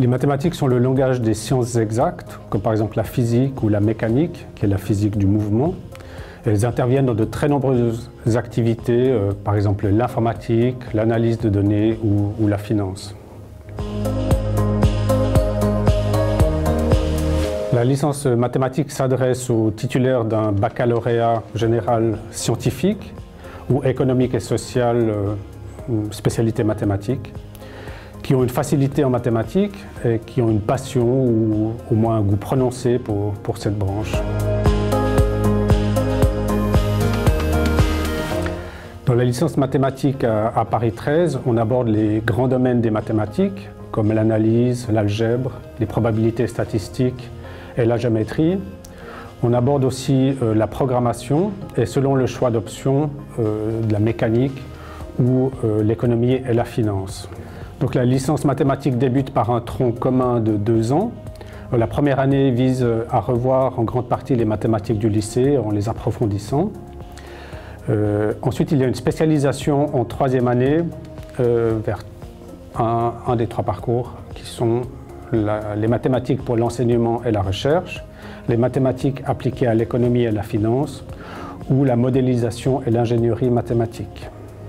Les mathématiques sont le langage des sciences exactes, comme par exemple la physique ou la mécanique, qui est la physique du mouvement. Elles interviennent dans de très nombreuses activités, par exemple l'informatique, l'analyse de données ou la finance. La licence mathématique s'adresse aux titulaires d'un baccalauréat général scientifique ou économique et social, spécialité mathématique, qui ont une facilité en mathématiques et qui ont une passion ou au moins un goût prononcé pour cette branche. Dans la licence mathématique à Paris 13, on aborde les grands domaines des mathématiques, comme l'analyse, l'algèbre, les probabilités statistiques et la géométrie. On aborde aussi la programmation et selon le choix d'options, de la mécanique ou l'économie et la finance. Donc la licence mathématique débute par un tronc commun de 2 ans. La première année vise à revoir en grande partie les mathématiques du lycée en les approfondissant. Ensuite, il y a une spécialisation en 3e année vers un des 3 parcours qui sont les mathématiques pour l'enseignement et la recherche, les mathématiques appliquées à l'économie et la finance ou la modélisation et l'ingénierie mathématique.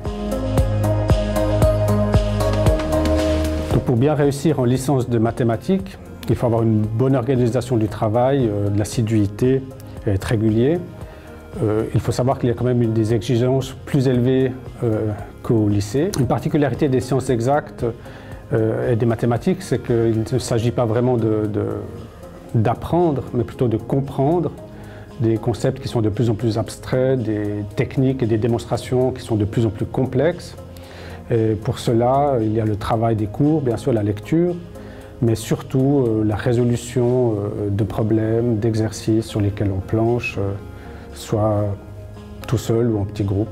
Donc pour bien réussir en licence de mathématiques, il faut avoir une bonne organisation du travail, de l'assiduité et être régulier. Il faut savoir qu'il y a quand même des exigences plus élevées qu'au lycée. Une particularité des sciences exactes et des mathématiques, c'est qu'il ne s'agit pas vraiment d'apprendre, mais plutôt de comprendre des concepts qui sont de plus en plus abstraits, des techniques et des démonstrations qui sont de plus en plus complexes. Et pour cela, il y a le travail des cours, bien sûr la lecture, mais surtout la résolution de problèmes, d'exercices sur lesquels on planche, soit tout seul ou en petit groupe.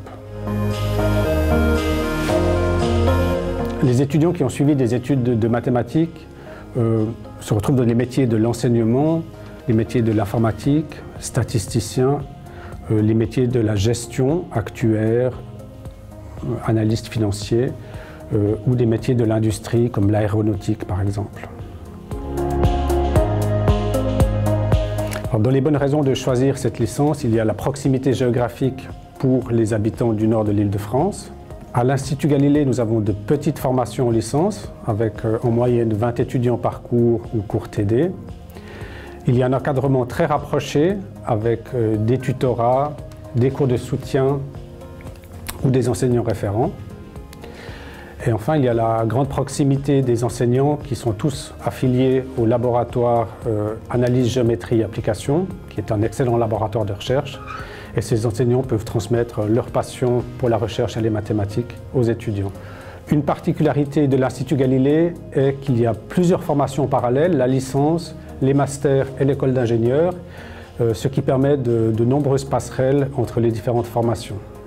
Les étudiants qui ont suivi des études de mathématiques se retrouvent dans les métiers de l'enseignement, les métiers de l'informatique, statisticien, les métiers de la gestion, actuaire, analyste financier, ou des métiers de l'industrie comme l'aéronautique par exemple. Alors, dans les bonnes raisons de choisir cette licence, il y a la proximité géographique pour les habitants du nord de l'Île-de-France. À l'Institut Galilée, nous avons de petites formations en licence, avec en moyenne 20 étudiants par cours ou cours TD. Il y a un encadrement très rapproché avec des tutorats, des cours de soutien ou des enseignants référents. Et enfin, il y a la grande proximité des enseignants qui sont tous affiliés au laboratoire Analyse, Géométrie, Application, qui est un excellent laboratoire de recherche. Et ces enseignants peuvent transmettre leur passion pour la recherche et les mathématiques aux étudiants. Une particularité de l'Institut Galilée est qu'il y a plusieurs formations parallèles, la licence, les masters et l'école d'ingénieurs, ce qui permet de nombreuses passerelles entre les différentes formations.